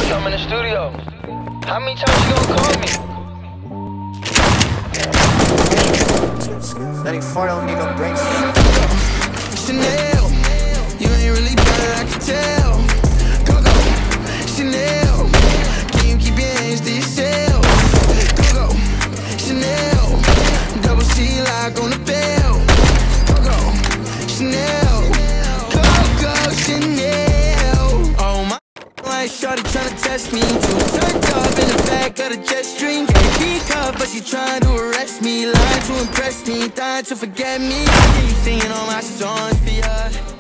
I'm in the studio. How many times you gonna call me? 94 don't need no brakes. Chanel, you ain't really bad, I can tell. Go, Chanel, can you keep your hands to yourself? Go, Chanel, double C lock on the bell. Go, Chanel, go, Chanel. Oh my, like shorty tryna test me. Turned up in the back of the jet stream. Can't be cuffed, but she trying to arrest me. Lying to impress me, dying to forget me. I hear you singing all my songs for ya.